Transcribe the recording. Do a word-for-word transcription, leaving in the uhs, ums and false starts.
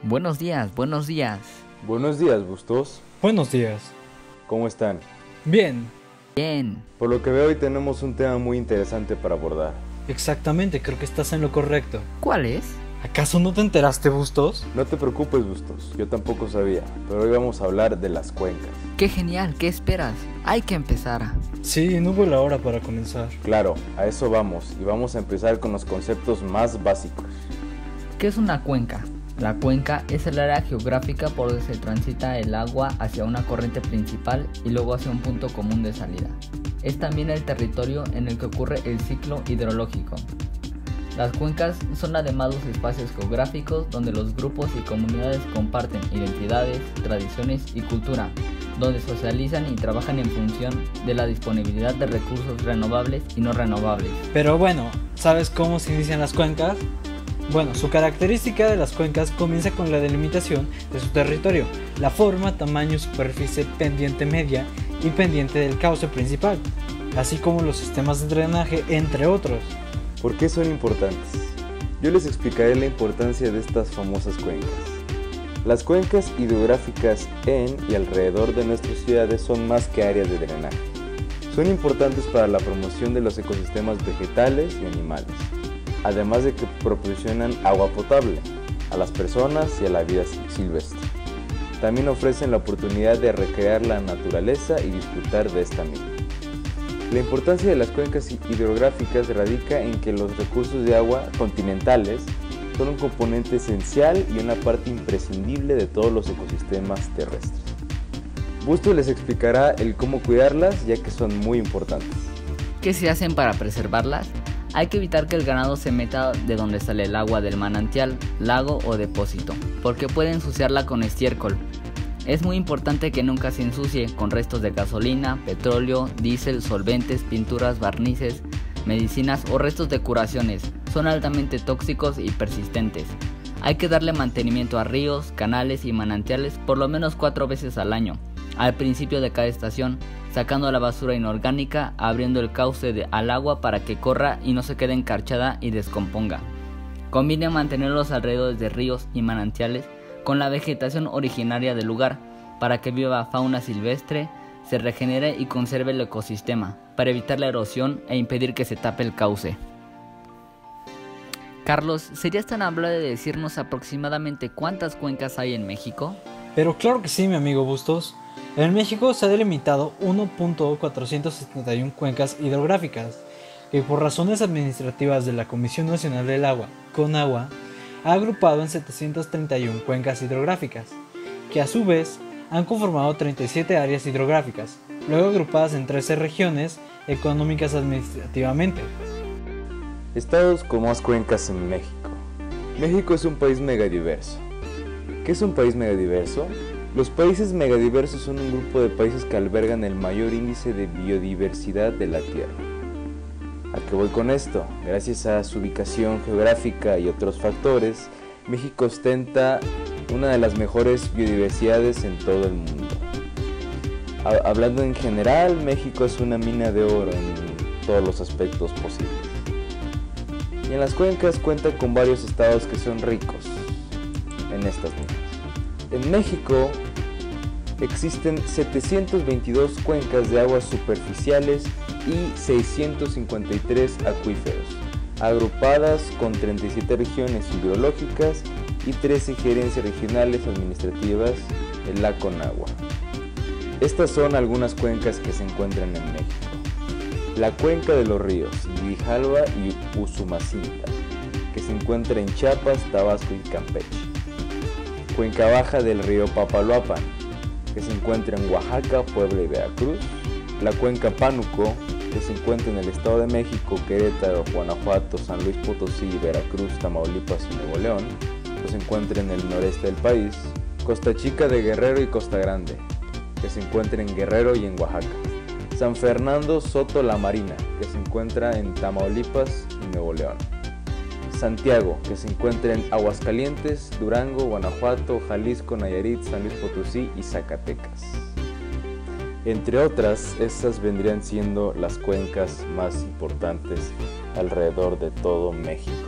Buenos días, buenos días. Buenos días, Bustos. Buenos días. ¿Cómo están? Bien. Bien. Por lo que veo, hoy tenemos un tema muy interesante para abordar. Exactamente, creo que estás en lo correcto. ¿Cuál es? ¿Acaso no te enteraste, Bustos? No te preocupes, Bustos, yo tampoco sabía, pero hoy vamos a hablar de las cuencas. ¡Qué genial! ¿Qué esperas? Hay que empezar. Sí, no hubo la hora para comenzar. Claro, a eso vamos, y vamos a empezar con los conceptos más básicos. ¿Qué es una cuenca? La cuenca es el área geográfica por donde se transita el agua hacia una corriente principal y luego hacia un punto común de salida. Es también el territorio en el que ocurre el ciclo hidrológico. Las cuencas son además los espacios geográficos donde los grupos y comunidades comparten identidades, tradiciones y cultura, donde socializan y trabajan en función de la disponibilidad de recursos renovables y no renovables. Pero bueno, ¿sabes cómo se inician las cuencas? Bueno, su característica de las cuencas comienza con la delimitación de su territorio, la forma, tamaño, superficie, pendiente media y pendiente del cauce principal, así como los sistemas de drenaje, entre otros. ¿Por qué son importantes? Yo les explicaré la importancia de estas famosas cuencas. Las cuencas hidrográficas en y alrededor de nuestras ciudades son más que áreas de drenaje. Son importantes para la promoción de los ecosistemas vegetales y animales, además de que proporcionan agua potable a las personas y a la vida silvestre. También ofrecen la oportunidad de recrear la naturaleza y disfrutar de esta misma. La importancia de las cuencas hidrográficas radica en que los recursos de agua continentales son un componente esencial y una parte imprescindible de todos los ecosistemas terrestres. Busto les explicará el cómo cuidarlas, ya que son muy importantes. ¿Qué se hacen para preservarlas? Hay que evitar que el ganado se meta de donde sale el agua del manantial, lago o depósito, porque puede ensuciarla con estiércol. Es muy importante que nunca se ensucie con restos de gasolina, petróleo, diésel, solventes, pinturas, barnices, medicinas o restos de curaciones. Son altamente tóxicos y persistentes. Hay que darle mantenimiento a ríos, canales y manantiales por lo menos cuatro veces al año, al principio de cada estación, sacando la basura inorgánica, abriendo el cauce de, al agua para que corra y no se quede encarchada y descomponga. Conviene mantener los alrededores de ríos y manantiales con la vegetación originaria del lugar, para que viva fauna silvestre, se regenere y conserve el ecosistema, para evitar la erosión e impedir que se tape el cauce. Carlos, ¿serías tan amable de decirnos aproximadamente cuántas cuencas hay en México? Pero claro que sí, mi amigo Bustos. En México se ha delimitado uno punto cuatrocientos setenta y uno cuencas hidrográficas, que por razones administrativas de la Comisión Nacional del Agua, CONAGUA, ha agrupado en setecientas treinta y una cuencas hidrográficas, que a su vez han conformado treinta y siete áreas hidrográficas, luego agrupadas en trece regiones económicas administrativamente. Estados con más cuencas en México. México es un país megadiverso. ¿Qué es un país megadiverso? Los países megadiversos son un grupo de países que albergan el mayor índice de biodiversidad de la Tierra. ¿A qué voy con esto? Gracias a su ubicación geográfica y otros factores, México ostenta una de las mejores biodiversidades en todo el mundo. Hablando en general, México es una mina de oro en todos los aspectos posibles. Y en las cuencas cuenta con varios estados que son ricos en estas minas. En México existen setecientas veintidós cuencas de aguas superficiales y seiscientos cincuenta y tres acuíferos, agrupadas con treinta y siete regiones hidrológicas y trece gerencias regionales administrativas en la CONAGUA. Estas son algunas cuencas que se encuentran en México. La cuenca de los ríos Grijalva y Usumacinta, que se encuentra en Chiapas, Tabasco y Campeche. Cuenca baja del río Papaloapan, que se encuentra en Oaxaca, Puebla y Veracruz. La cuenca Pánuco, que se encuentra en el Estado de México, Querétaro, Guanajuato, San Luis Potosí, Veracruz, Tamaulipas y Nuevo León, que se encuentra en el noreste del país. Costa Chica de Guerrero y Costa Grande, que se encuentra en Guerrero y en Oaxaca. San Fernando Soto La Marina, que se encuentra en Tamaulipas y Nuevo León. Santiago, que se encuentra en Aguascalientes, Durango, Guanajuato, Jalisco, Nayarit, San Luis Potosí y Zacatecas. Entre otras, estas vendrían siendo las cuencas más importantes alrededor de todo México.